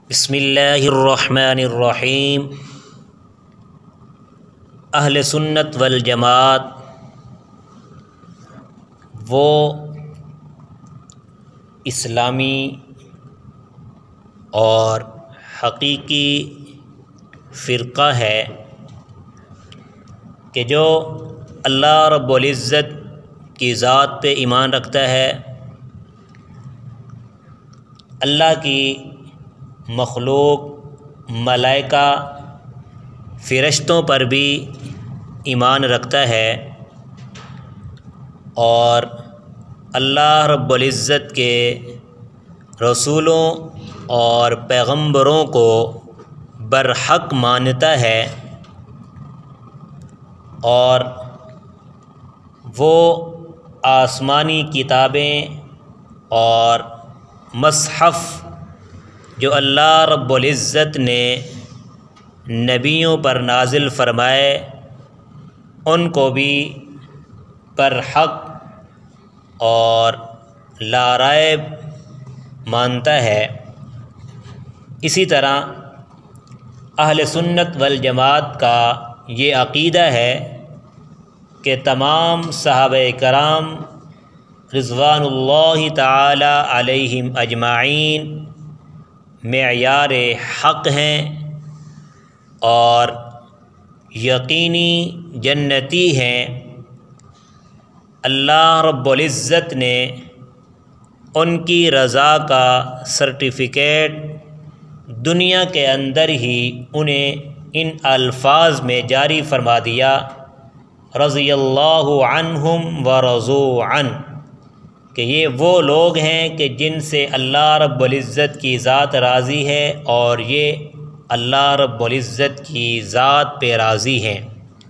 بسم اللہ الرحمن الرحیم۔ اہل سنت والجماعت وہ اسلامی اور حقیقی فرقہ ہے کہ جو اللہ رب العزت کی ذات پہ ایمان رکھتا ہے، اللہ کی مخلوق ملائکہ فرشتوں پر بھی ایمان رکھتا ہے، اور اللہ رب العزت کے رسولوں اور پیغمبروں کو برحق مانتا ہے، اور وہ آسمانی کتابیں اور مصحف جو اللہ رب العزت نے نبیوں پر نازل فرمائے ان کو بھی برحق اور لا ریب مانتا ہے۔ اسی طرح اہل سنت والجماعت کا یہ عقیدہ ہے کہ تمام صحابہ کرام رضوان اللہ تعالی علیہم اجمعین معیار حق ہیں اور یقینی جنتی ہیں۔ اللہ رب العزت نے ان کی رضا کا سرٹیفکیٹ دنیا کے اندر ہی انہیں ان الفاظ میں جاری فرما دیا، رضی اللہ عنہم ورضوا عنہ، کہ یہ وہ لوگ ہیں کہ جن سے اللہ رب العزت کی ذات راضی ہے اور یہ اللہ رب العزت کی ذات پہ راضی ہیں۔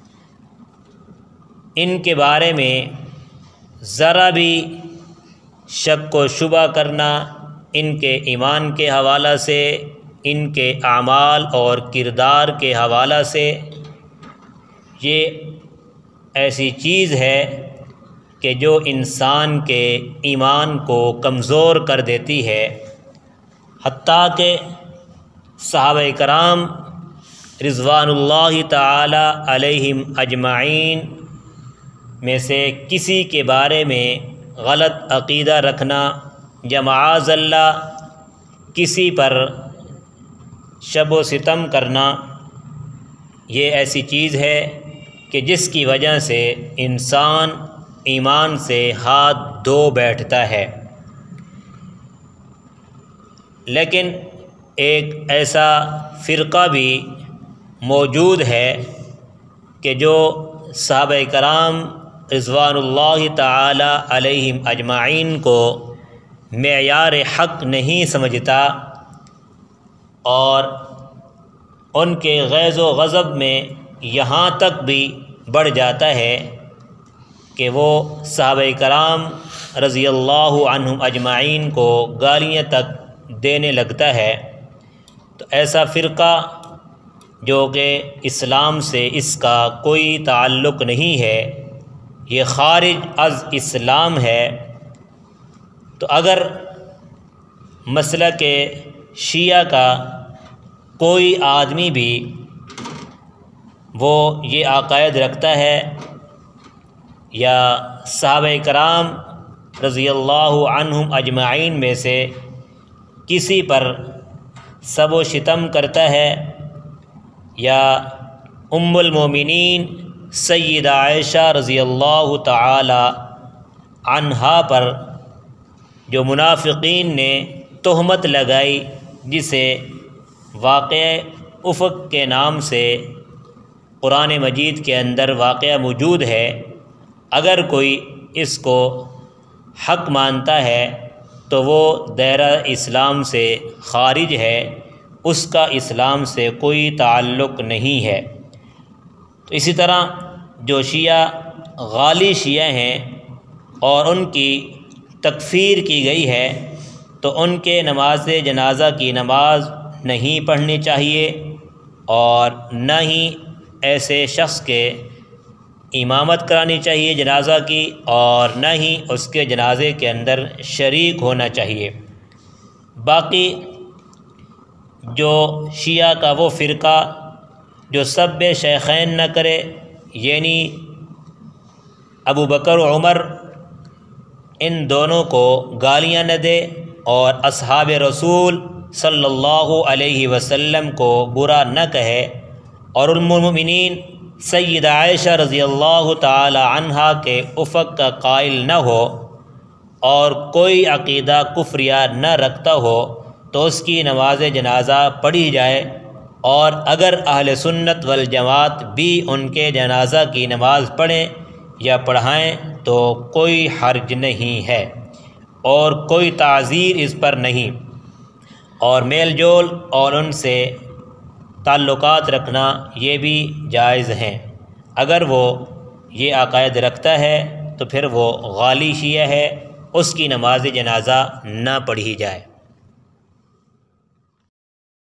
ان کے بارے میں ذرا بھی شک و شبہ کرنا ان کے ایمان کے حوالہ سے، ان کے اعمال اور کردار کے حوالہ سے، یہ ایسی چیز ہے کہ جو انسان کے ایمان کو کمزور کر دیتی ہے۔ حتیٰ کہ صحابہ کرام رضوان اللہ تعالی علیہم اجمعین میں سے کسی کے بارے میں غلط عقیدہ رکھنا یا معاذ اللہ کسی پر شب و ستم کرنا، یہ ایسی چیز ہے کہ جس کی وجہ سے انسان ایمان سے ہاتھ دھو بیٹھتا ہے۔ لیکن ایک ایسا فرقہ بھی موجود ہے کہ جو صحابہ کرام رضوان اللہ تعالی علیہم اجمعین کو معیار حق نہیں سمجھتا، اور ان کے غیظ و غضب میں یہاں تک بھی بڑھ جاتا ہے کہ وہ صحابہ کرام رضی اللہ عنہم اجمعین کو گالیاں تک دینے لگتا ہے۔ تو ایسا فرقہ جو کہ اسلام سے اس کا کوئی تعلق نہیں ہے، یہ خارج از اسلام ہے۔ تو اگر مسلک شیعہ کا کوئی آدمی بھی وہ یہ عقائد رکھتا ہے یا صحابہ کرام رضی اللہ عنہم اجمعین میں سے کسی پر سب و شتم کرتا ہے، یا ام المومنین سیدہ عائشہ رضی اللہ تعالی عنہا پر جو منافقین نے تہمت لگائی، جسے واقعہ افق کے نام سے قرآن مجید کے اندر واقعہ موجود ہے، اگر کوئی اس کو حق مانتا ہے تو وہ دائرہ اسلام سے خارج ہے، اس کا اسلام سے کوئی تعلق نہیں ہے۔ تو اسی طرح جو شیعہ غالی شیعہ ہیں اور ان کی تکفیر کی گئی ہے، تو ان کے نماز جنازہ کی نماز نہیں پڑھنی چاہیے، اور نہ ہی ایسے شخص کے امامت کرانی چاہیے جنازہ کی، اور نہ ہی اس کے جنازے کے اندر شریک ہونا چاہیے۔ باقی جو شیعہ کا وہ فرقہ جو سب شیخین نہ کرے، یعنی ابو بکر و عمر ان دونوں کو گالیاں نہ دے، اور اصحاب رسول صلی اللہ علیہ وسلم کو برا نہ کہے، اور ام المؤمنین سیدہ عائشہ رضی اللہ تعالی عنہا کے افق کا قائل نہ ہو، اور کوئی عقیدہ کفریہ نہ رکھتا ہو، تو اس کی نماز جنازہ پڑھی جائے، اور اگر اہل سنت والجماعت بھی ان کے جنازہ کی نماز پڑھیں یا پڑھائیں تو کوئی حرج نہیں ہے، اور کوئی تعزیر اس پر نہیں، اور میل جول اور ان سے تعلقات رکھنا یہ بھی جائز ہیں۔ اگر وہ یہ عقائد رکھتا ہے تو پھر وہ غالی شیعہ ہے، اس کی نماز جنازہ نہ پڑھی جائے۔